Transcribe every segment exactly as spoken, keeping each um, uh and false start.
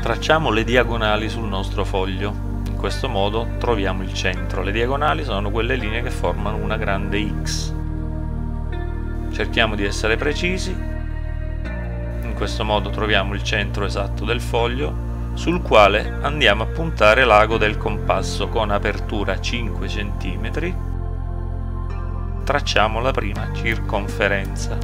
tracciamo le diagonali sul nostro foglio. In questo modo troviamo il centro. Le diagonali sono quelle linee che formano una grande X. Cerchiamo di essere precisi. In questo modo troviamo il centro esatto del foglio, sul quale andiamo a puntare l'ago del compasso con apertura cinque centimetri. Tracciamo la prima circonferenza.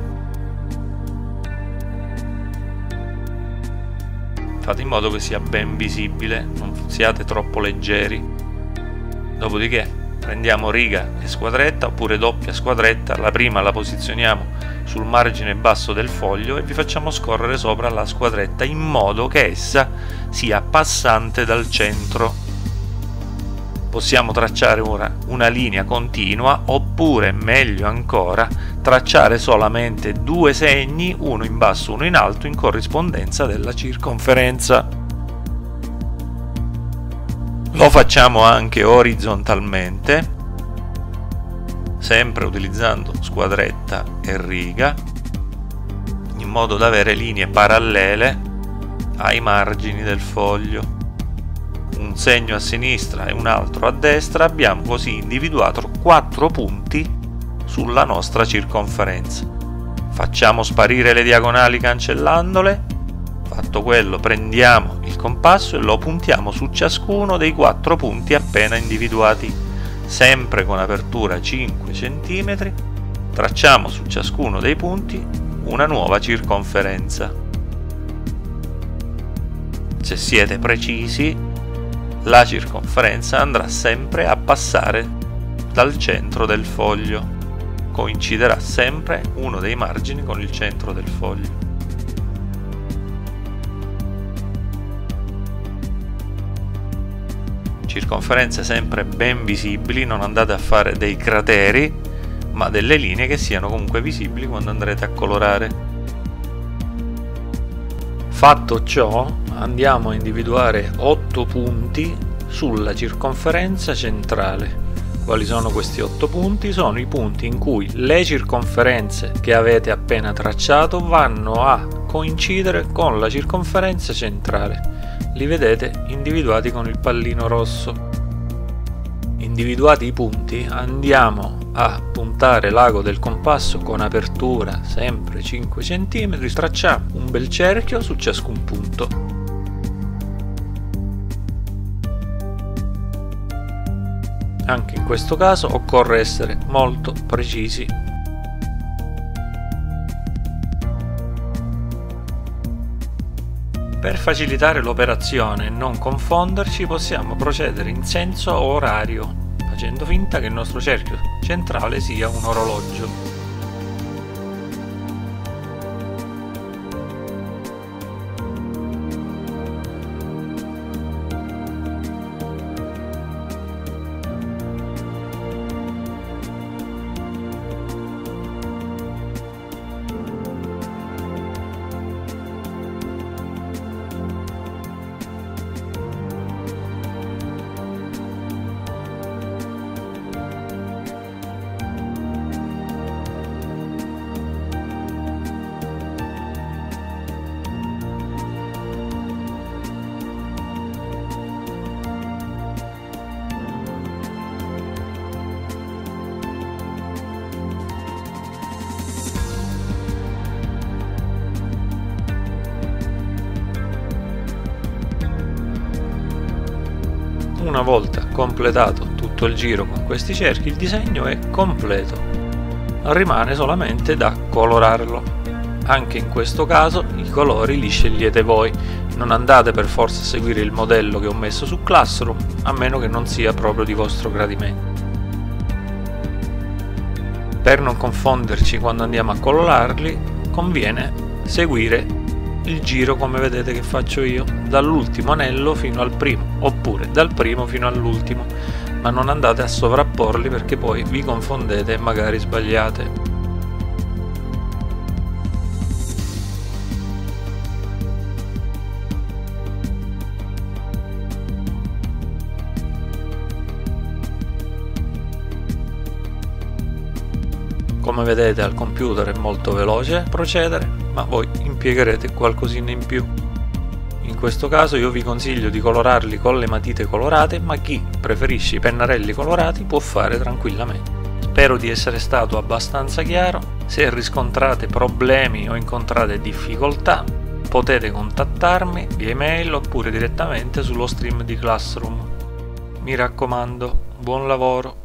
Fate in modo che sia ben visibile, non siate troppo leggeri. Dopodiché prendiamo riga e squadretta oppure doppia squadretta, la prima la posizioniamo sul margine basso del foglio e vi facciamo scorrere sopra la squadretta in modo che essa sia passante dal centro. Possiamo tracciare ora una linea continua oppure, meglio ancora, tracciare solamente due segni, uno in basso, uno in alto, in corrispondenza della circonferenza. Lo facciamo anche orizzontalmente, sempre utilizzando squadretta e riga, in modo da avere linee parallele ai margini del foglio. Un segno a sinistra e un altro a destra, abbiamo così individuato quattro punti sulla nostra circonferenza. Facciamo sparire le diagonali cancellandole. Fatto quello, prendiamo il compasso e lo puntiamo su ciascuno dei quattro punti appena individuati, sempre con apertura cinque centimetri. Tracciamo su ciascuno dei punti una nuova circonferenza. Se siete precisi, la circonferenza andrà sempre a passare dal centro del foglio, coinciderà sempre uno dei margini con il centro del foglio. Circonferenze sempre ben visibili, non andate a fare dei crateri, ma delle linee che siano comunque visibili quando andrete a colorare. Fatto ciò, andiamo a individuare otto punti sulla circonferenza centrale. Quali sono questi otto punti? Sono i punti in cui le circonferenze che avete appena tracciato vanno a coincidere con la circonferenza centrale. Li vedete individuati con il pallino rosso. Individuati i punti, andiamo a puntare l'ago del compasso con apertura sempre cinque centimetri, tracciamo un bel cerchio su ciascun punto. Anche in questo caso occorre essere molto precisi. Per facilitare l'operazione e non confonderci, possiamo procedere in senso orario, facendo finta che il nostro cerchio centrale sia un orologio. Una volta completato tutto il giro con questi cerchi, il disegno è completo. Rimane solamente da colorarlo. Anche in questo caso i colori li scegliete voi, non andate per forza a seguire il modello che ho messo su Classroom, a meno che non sia proprio di vostro gradimento. Per non confonderci quando andiamo a colorarli, conviene seguire il giro come vedete che faccio io, dall'ultimo anello fino al primo, oppure dal primo fino all'ultimo, ma non andate a sovrapporli perché poi vi confondete e magari sbagliate. Come vedete al computer è molto veloce procedere, ma voi impiegherete qualcosina in più. In questo caso io vi consiglio di colorarli con le matite colorate, ma chi preferisce i pennarelli colorati può fare tranquillamente. Spero di essere stato abbastanza chiaro. Se riscontrate problemi o incontrate difficoltà potete contattarmi via email oppure direttamente sullo stream di Classroom. Mi raccomando, buon lavoro!